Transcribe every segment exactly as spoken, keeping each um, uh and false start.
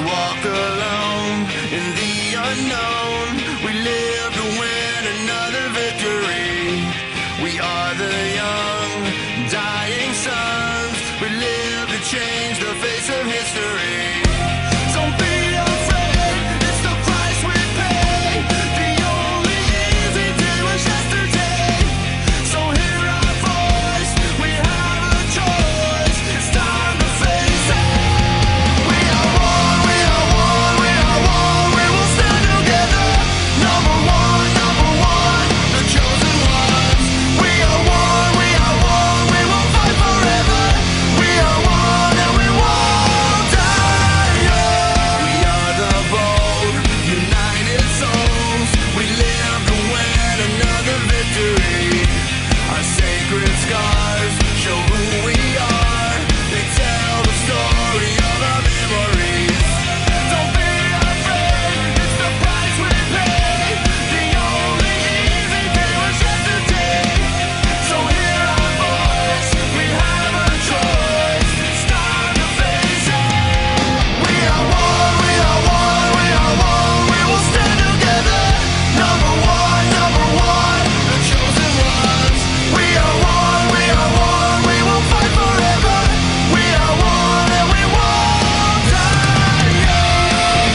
walk alone in the unknown. We live to win another victory. We are the young, dying sons. We live to change the face of history. Don't be afraid, it's the price we pay. The only easy day was yesterday. So hear our voice, we have a choice. It's time to face it. We are one, we are one, we are one. We will stand together. Number one, number one, the chosen ones. We are one, we are one, we will fight forever. We are one and we won't die young. We are the bold, united souls. We live to win another victory. Our sacred scars show who we are. They tell the story of our memories. Don't be afraid, it's the price we pay. The only easy day was yesterday. So hear our voice, we have a choice. It's time to face it. We are one, we are one, we are one. We will stand together. Number one, number one, the chosen ones. We are one, we are one, we will fight forever. We are one and we won't die young.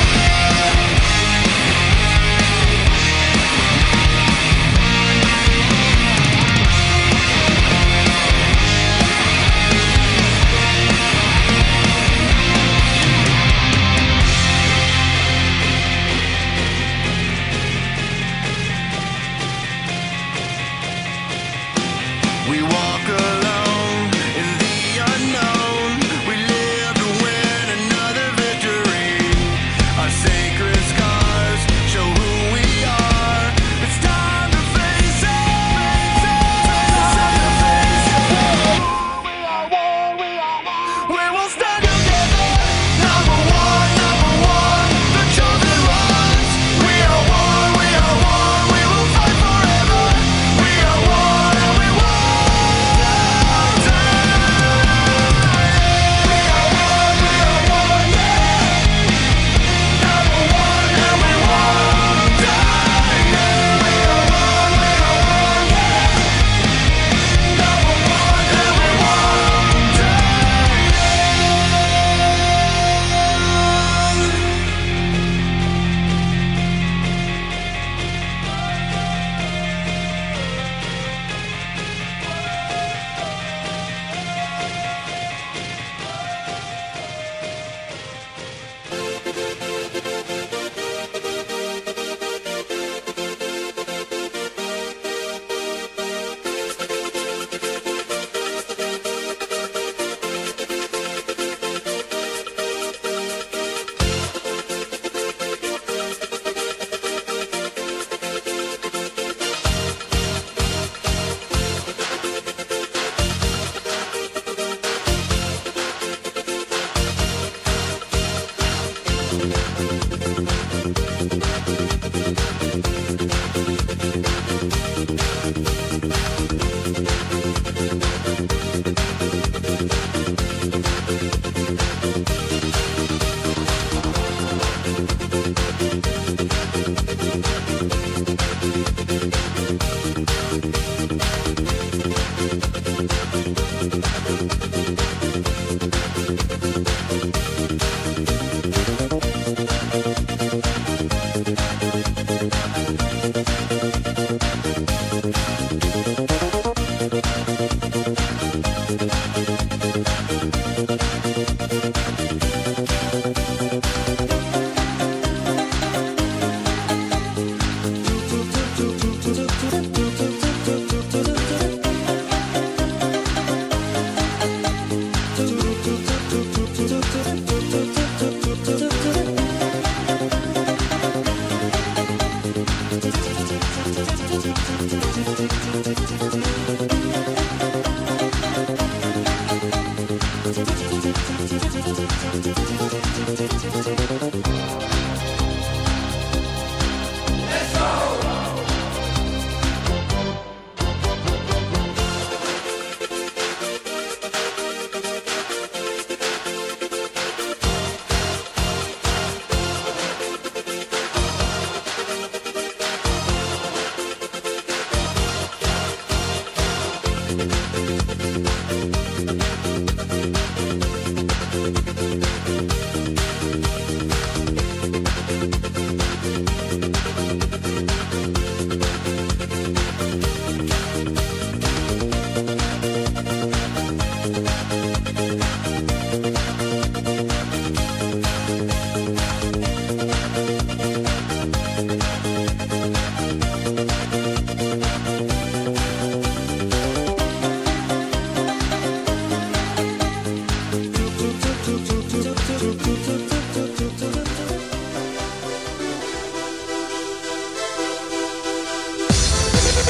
We walk alone in the unknown. We live to win another victory. Our sacred scars show who we are. It's time to face it. It's time to face it. We are one, we are one. We will stand together. Number one, number one, the chosen ones. We are one, we are one. We will fight forever. We are one and we won't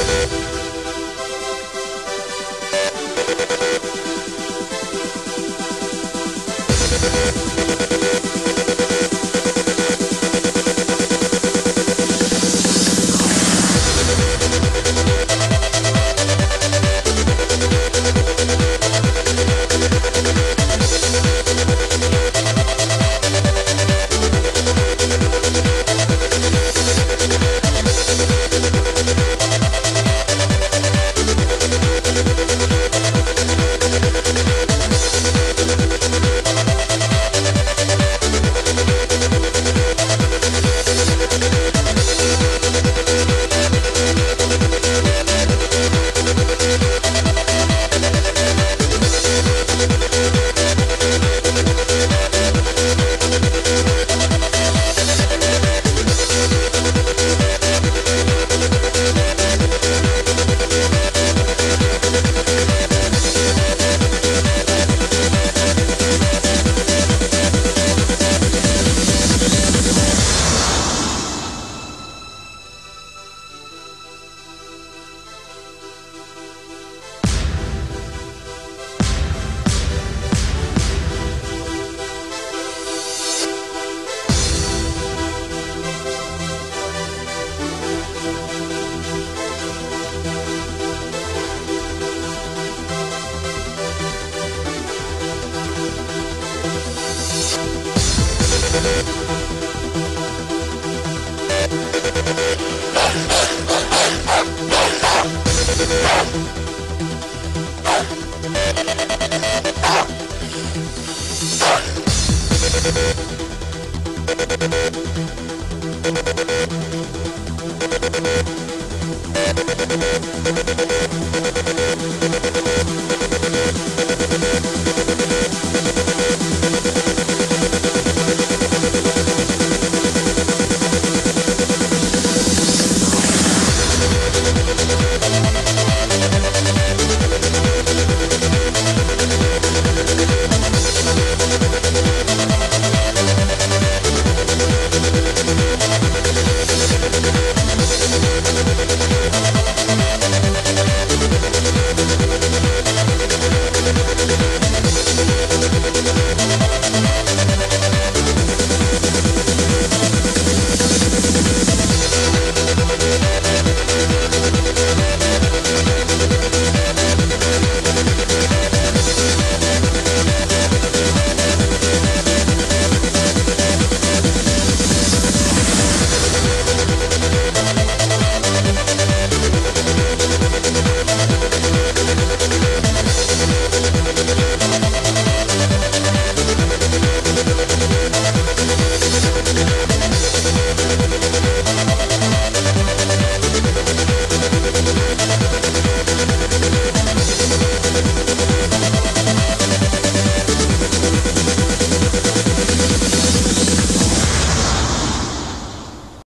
We'll be right back.